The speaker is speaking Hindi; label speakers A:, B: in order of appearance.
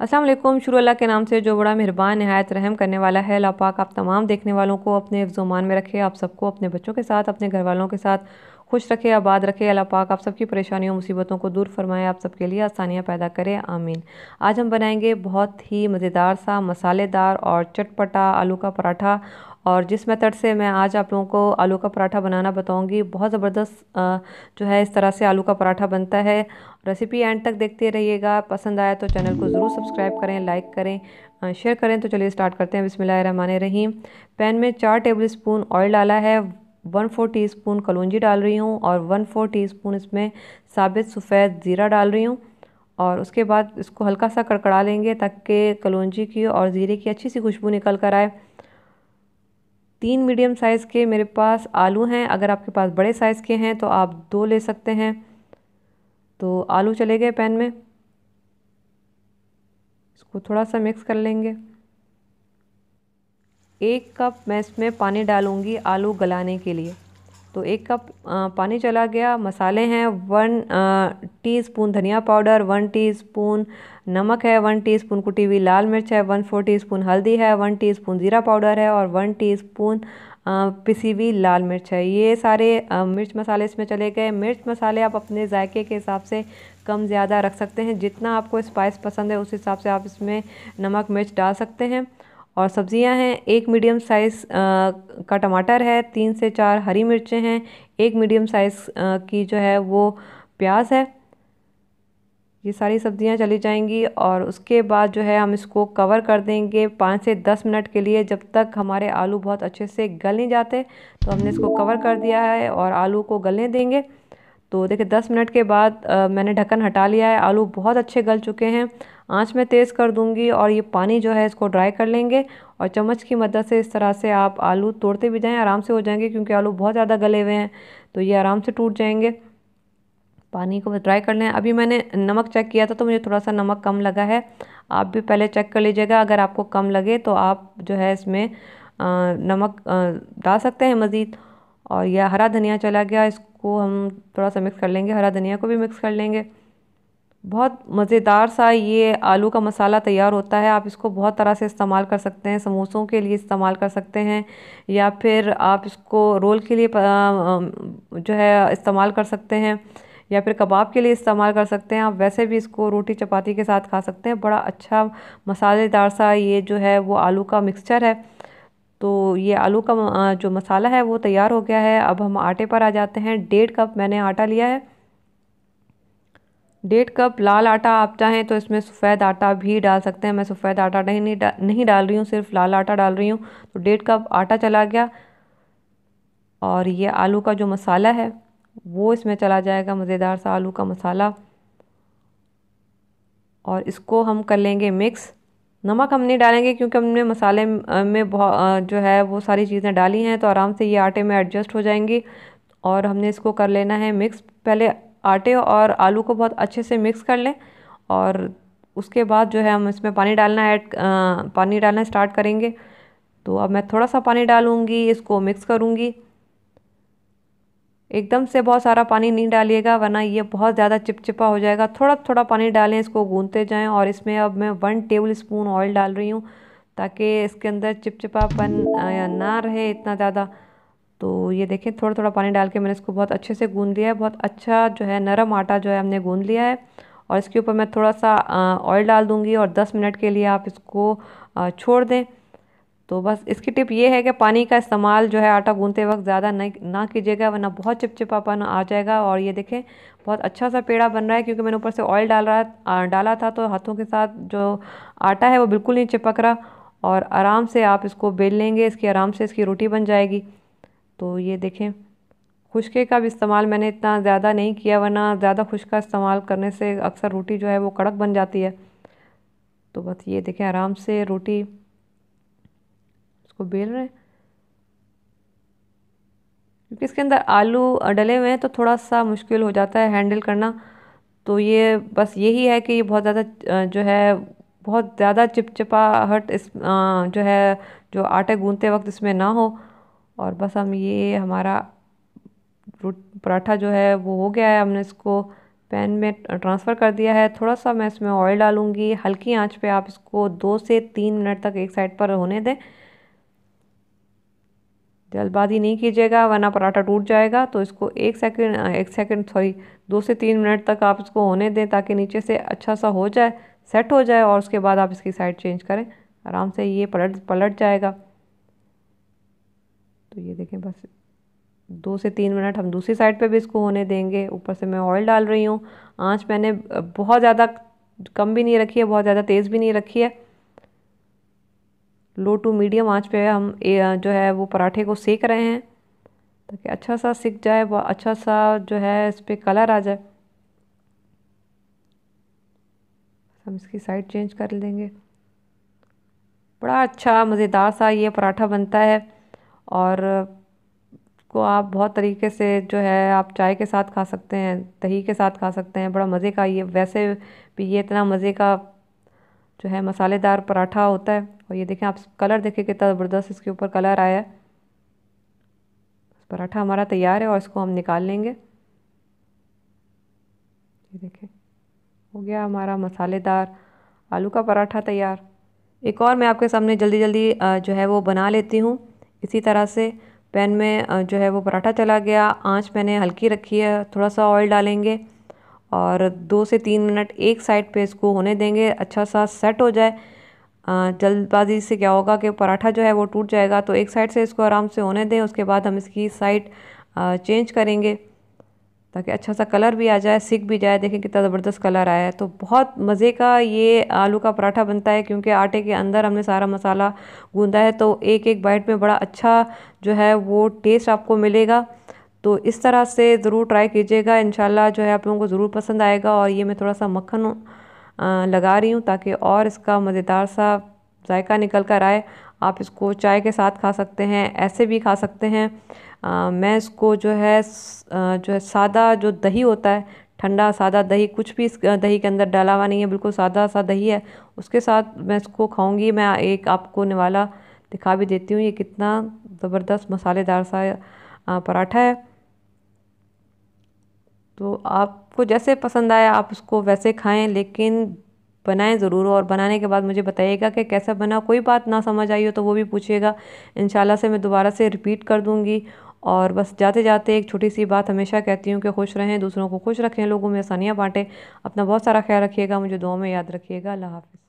A: अस्सलाम वालेकुम। शुरू अल्लाह के नाम से जो बड़ा मेहरबान नहायत रहम करने वाला है। अल्लाह पाक आप तमाम देखने वालों को अपने हिफ्ज़-ओ-मान में रखे, आप सबको अपने बच्चों के साथ, अपने घर वालों के साथ खुश रखे, आबाद रखे। अल्लाह पाक आप सबकी परेशानियों मुसीबतों को दूर फरमाए, आप सबके लिए आसानियाँ पैदा करे, आमीन। आज हम बनाएंगे बहुत ही मज़ेदार सा मसालेदार और चटपटा आलू का पराठा। और जिस मेथड से मैं आज आप लोगों को आलू का पराठा बनाना बताऊंगी, बहुत ज़बरदस्त जो है इस तरह से आलू का पराठा बनता है। रेसिपी एंड तक देखते रहिएगा। पसंद आया तो चैनल को ज़रूर सब्सक्राइब करें, लाइक करें, शेयर करें। तो चलिए स्टार्ट करते हैं। बिस्मिल्लाहिर्रहमानिर्रहीम। पैन में 4 टेबल स्पून ऑयल डाला है, 1/4 टीस्पून कलौंजी डाल रही हूँ और 1/4 टीस्पून इसमें साबित सफ़ेद ज़ीरा डाल रही हूँ। और उसके बाद इसको हल्का सा कड़कड़ा लेंगे ताकि कलौंजी की और ज़ीरे की अच्छी सी खुशबू निकल कर आए। 3 मीडियम साइज़ के मेरे पास आलू हैं। अगर आपके पास बड़े साइज़ के हैं तो आप 2 ले सकते हैं। तो आलू चले गए पैन में, इसको थोड़ा सा मिक्स कर लेंगे। 1 कप मैं इसमें पानी डालूंगी आलू गलाने के लिए। तो 1 कप पानी चला गया। मसाले हैं 1 टीस्पून धनिया पाउडर, 1 टीस्पून नमक है, 1 टीस्पून कुटी हुई लाल मिर्च है, 1/4 टीस्पून हल्दी है, 1 टीस्पून ज़ीरा पाउडर है और 1 टीस्पून पिसी हुई लाल मिर्च है। ये सारे मिर्च मसाले इसमें चले गए। मिर्च मसाले आप अपने जायके के हिसाब से कम ज़्यादा रख सकते हैं। जितना आपको स्पाइस पसंद है उस हिसाब से आप इसमें नमक मिर्च डाल सकते हैं। और सब्जियां हैं, 1 मीडियम साइज़ का टमाटर है, 3 से 4 हरी मिर्चें हैं, 1 मीडियम साइज़ की जो है वो प्याज है। ये सारी सब्जियां चली जाएंगी और उसके बाद जो है हम इसको कवर कर देंगे 5 से 10 मिनट के लिए, जब तक हमारे आलू बहुत अच्छे से गल नहीं जाते। तो हमने इसको कवर कर दिया है और आलू को गलने देंगे। तो देखिए 10 मिनट के बाद मैंने ढक्कन हटा लिया है। आलू बहुत अच्छे गल चुके हैं। आंच में तेज़ कर दूंगी और ये पानी जो है इसको ड्राई कर लेंगे। और चम्मच की मदद से इस तरह से आप आलू तोड़ते भी जाएं, आराम से हो जाएंगे, क्योंकि आलू बहुत ज़्यादा गले हुए हैं तो ये आराम से टूट जाएंगे। पानी को ड्राई कर लें। अभी मैंने नमक चेक किया था तो मुझे थोड़ा सा नमक कम लगा है। आप भी पहले चेक कर लीजिएगा। अगर आपको कम लगे तो आप जो है इसमें नमक डाल सकते हैं मज़ीद। और यह हरा धनिया चला गया, इसको हम थोड़ा सा मिक्स कर लेंगे। हरा धनिया को भी मिक्स कर लेंगे। बहुत मज़ेदार सा ये आलू का मसाला तैयार होता है। आप इसको बहुत तरह से इस्तेमाल कर सकते हैं। समोसों के लिए इस्तेमाल कर सकते हैं या फिर आप इसको रोल के लिए जो है इस्तेमाल कर सकते हैं या फिर कबाब के लिए इस्तेमाल कर सकते हैं। आप वैसे भी इसको रोटी चपाती के साथ खा सकते हैं। बड़ा अच्छा मसालेदार सा ये जो है वो आलू का मिक्सचर है। तो ये आलू का जो मसाला है वो तैयार हो गया है। अब हम आटे पर आ जाते हैं। 1.5 कप मैंने आटा लिया है। 1.5 कप लाल आटा। आप चाहें तो इसमें सफ़ेद आटा भी डाल सकते हैं। मैं सफ़ेद आटा नहीं डाल रही हूँ, सिर्फ लाल आटा डाल रही हूँ। तो 1.5 कप आटा चला गया और ये आलू का जो मसाला है वो इसमें चला जाएगा, मज़ेदार सा आलू का मसाला। और इसको हम कर लेंगे मिक्स। नमक हम नहीं डालेंगे क्योंकि हमने मसाले में बहुत जो है वो सारी चीज़ें डाली हैं, तो आराम से ये आटे में एडजस्ट हो जाएंगी। और हमने इसको कर लेना है मिक्स। पहले आटे और आलू को बहुत अच्छे से मिक्स कर लें और उसके बाद जो है हम इसमें पानी डालना स्टार्ट करेंगे। तो अब मैं थोड़ा सा पानी डालूंगी, इसको मिक्स करूंगी। एकदम से बहुत सारा पानी नहीं डालिएगा वरना ये बहुत ज़्यादा चिपचिपा हो जाएगा। थोड़ा थोड़ा पानी डालें, इसको गूंथते जाएं। और इसमें अब मैं 1 टेबल स्पून ऑयल डाल रही हूँ ताकि इसके अंदर चिपचिपापन ना रहे इतना ज़्यादा। तो ये देखें, थोड़ा थोड़ा पानी डाल के मैंने इसको बहुत अच्छे से गूंद लिया है। बहुत अच्छा जो है नरम आटा जो है हमने गूंद लिया है। और इसके ऊपर मैं थोड़ा सा ऑयल डाल दूँगी और 10 मिनट के लिए आप इसको छोड़ दें। तो बस इसकी टिप ये है कि पानी का इस्तेमाल जो है आटा गूंथते वक्त ज़्यादा ना कीजिएगा वरना बहुत चिपचिपापन आ जाएगा। और ये देखें बहुत अच्छा सा पेड़ा बन रहा है क्योंकि मैंने ऊपर से ऑयल डाला था, तो हाथों के साथ जो आटा है वो बिल्कुल नहीं चिपक रहा। और आराम से आप इसको बेल लेंगे, इसकी आराम से इसकी रोटी बन जाएगी। तो ये देखें, खुशके का भी इस्तेमाल मैंने इतना ज़्यादा नहीं किया वरना ज़्यादा खुश्क का इस्तेमाल करने से अक्सर रोटी जो है वो कड़क बन जाती है। तो बस ये देखें, आराम से रोटी इसको बेल रहे हैं। क्योंकि इसके अंदर आलू डले हुए हैं तो थोड़ा सा मुश्किल हो जाता है हैंडल करना। तो ये बस यही है कि ये बहुत ज़्यादा जो है बहुत ज़्यादा चिपचिपाहट जो है जो आटे गूंथते वक्त इसमें ना हो। और बस हम ये हमारा पराठा जो है वो हो गया है। हमने इसको पैन में ट्रांसफ़र कर दिया है। थोड़ा सा मैं इसमें ऑयल डालूँगी, हल्की आंच पे आप इसको 2 से 3 मिनट तक एक साइड पर होने दें। जल्दबाजी नहीं कीजिएगा वरना पराठा टूट जाएगा। तो इसको 2 से 3 मिनट तक आप इसको होने दें ताकि नीचे से अच्छा सा हो जाए, सेट हो जाए, और उसके बाद आप इसकी साइड चेंज करें। आराम से ये पलट जाएगा। तो ये देखें, बस 2 से 3 मिनट हम दूसरी साइड पे भी इसको होने देंगे। ऊपर से मैं ऑयल डाल रही हूँ। आंच मैंने बहुत ज़्यादा कम भी नहीं रखी है, बहुत ज़्यादा तेज़ भी नहीं रखी है। लो टू मीडियम आंच पे हम जो है वो पराठे को सेक रहे हैं ताकि अच्छा सा सिक जाए, वो अच्छा सा जो है इस पर कलर आ जाए। हम इसकी साइड चेंज कर लेंगे। बड़ा अच्छा मज़ेदार सा ये पराठा बनता है, और को आप बहुत तरीके से जो है आप चाय के साथ खा सकते हैं, दही के साथ खा सकते हैं। बड़ा मज़े का ये, वैसे भी ये इतना मज़े का जो है मसालेदार पराठा होता है। और ये देखें आप, कलर देखें कितना ज़बरदस्त इसके ऊपर कलर आया है। पराठा हमारा तैयार है और इसको हम निकाल लेंगे। ये देखें, हो गया हमारा मसालेदार आलू का पराठा तैयार। एक और मैं आपके सामने जल्दी जल्दी जो है वो बना लेती हूँ। इसी तरह से पैन में जो है वो पराठा चला गया, आंच मैंने हल्की रखी है, थोड़ा सा ऑयल डालेंगे और 2 से 3 मिनट एक साइड पे इसको होने देंगे, अच्छा सा सेट हो जाए। जल्दबाजी से क्या होगा कि पराठा जो है वो टूट जाएगा। तो एक साइड से इसको आराम से होने दें, उसके बाद हम इसकी साइड चेंज करेंगे ताकि अच्छा सा कलर भी आ जाए, सिक भी जाए। देखें कितना ज़बरदस्त कलर आया है। तो बहुत मज़े का ये आलू का पराठा बनता है क्योंकि आटे के अंदर हमने सारा मसाला गूंदा है। तो एक एक बाइट में बड़ा अच्छा जो है वो टेस्ट आपको मिलेगा। तो इस तरह से ज़रूर ट्राई कीजिएगा, इंशाल्लाह जो है आप लोगों को ज़रूर पसंद आएगा। और ये मैं थोड़ा सा मक्खन लगा रही हूँ ताकि और इसका मज़ेदार सा जायका निकल कर आए। आप इसको चाय के साथ खा सकते हैं, ऐसे भी खा सकते हैं। मैं इसको जो है सादा जो दही होता है, ठंडा सादा दही, कुछ भी इस दही के अंदर डाला हुआ नहीं है, बिल्कुल सादा सा दही है, उसके साथ मैं इसको खाऊंगी। मैं एक आपको निवाला दिखा भी देती हूँ, ये कितना ज़बरदस्त मसालेदार सा पराठा है। तो आपको जैसे पसंद आया आप उसको वैसे खाएं, लेकिन बनाएं ज़रूर। और बनाने के बाद मुझे बताइएगा कि कैसा बना। कोई बात ना समझ आई हो तो वो भी पूछिएगा, इंशाल्लाह से मैं दोबारा से रिपीट कर दूँगी। और बस जाते जाते एक छोटी सी बात हमेशा कहती हूँ कि खुश रहें, दूसरों को खुश रखें, लोगों में आसानियाँ बाँटें। अपना बहुत सारा ख्याल रखिएगा, मुझे दुआ में याद रखिएगा। अल्लाह हाफ़िज़।